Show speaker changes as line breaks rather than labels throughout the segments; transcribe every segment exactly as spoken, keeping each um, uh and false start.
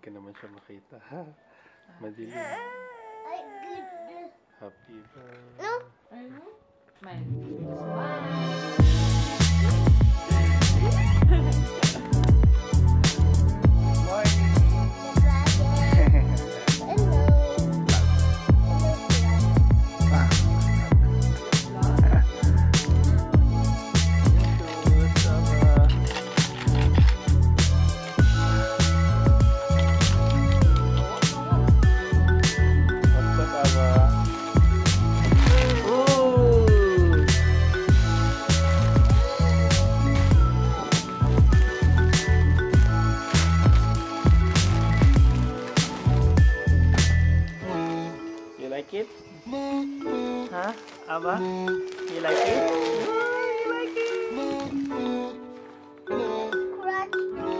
ka naman siya makita, ha? Madilim.
Ay, good.
Happy birthday.
No?
Smile.
It? Huh? Aba? You like it? Oh, you like it?
Crunch.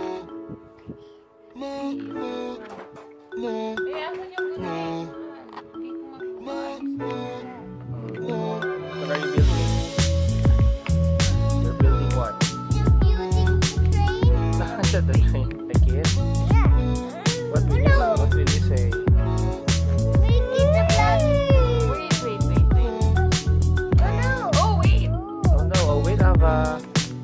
Eh, asan yung ganyan? Hindi ko magpapayos.
What are you building? You're building what?
You're building train?
That's the train. Like it?
Yeah.
What will you, what will you say? Uh,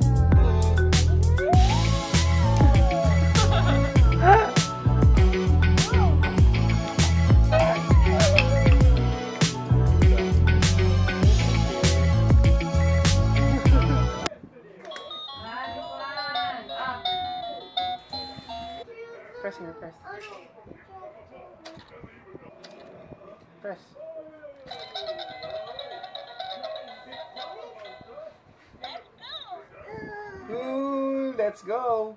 press here, press. Press. Ooh, let's go.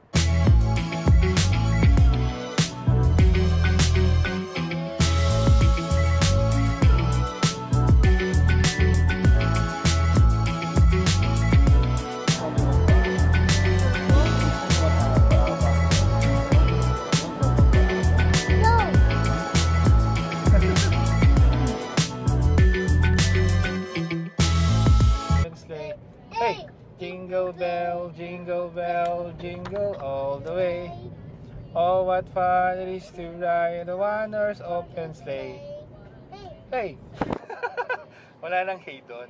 Hey! Jingle bell, jingle bell, jingle all the way. Oh, what fun it is to ride a one-horse open sleigh. Hey! Wala nang hey doon.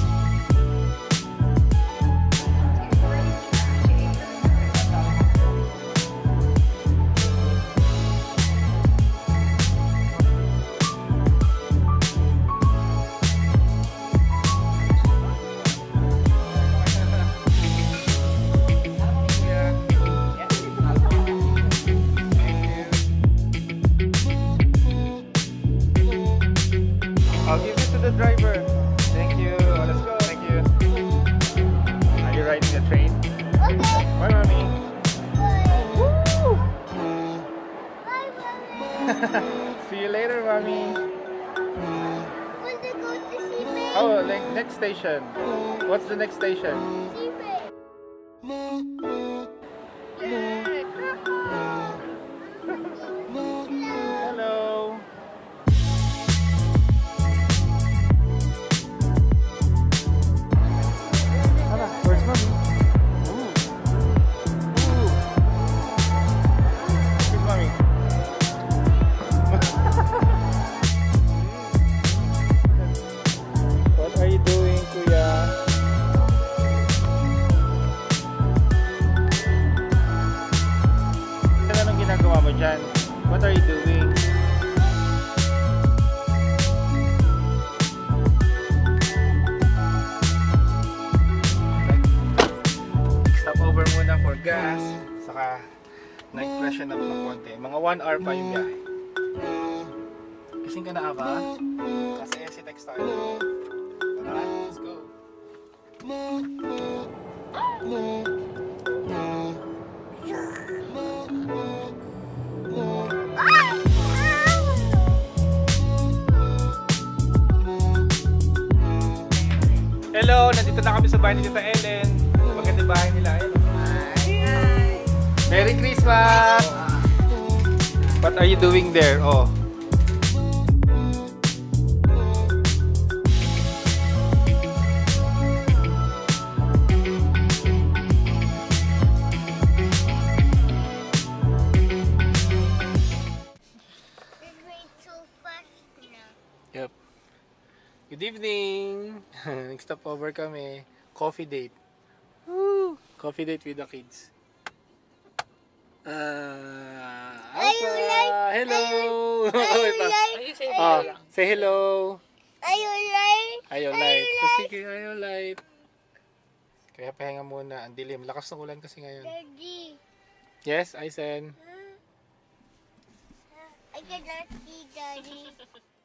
I'll give it to the driver. Thank you. Oh, let's go. Thank you. Are you riding the train?
Okay.
Bye, mommy. Woo!
Bye, mommy.
See you later, mommy.
Want to go to Seabay?
Oh, like next station. What's the next station?
Seabay.
Hello. Where's mommy? Ooh. Ooh. Where's mommy? What are you doing, kuya? Anong ginagawa mo dyan? What are you doing? For gas, saka nag-freshen up ng konti. Mga one hour pa yung biyahe. Kasing ka na, Aba? Kasi si text tayo. Tara, let's go. Hello! Nandito na kami sa bahay ni Tita Ellen. Maganda bahay nila. Ayun. Merry Christmas! What are you doing there? Oh. Good evening! Nag-stop over kami. Coffee date. Woo! Coffee date with the kids. Ah, Alpha! Hello!
Ayaw light.
Ayun, say
Ah,
hello lang.
say hello!
Ayaw light.
Ayaw light. Kasi ayaw light. Kaya pahinga muna. Ang dilim. Lakas ng ulan kasi ngayon.
Daddy.
Yes, Aisen.
I cannot see Daddy.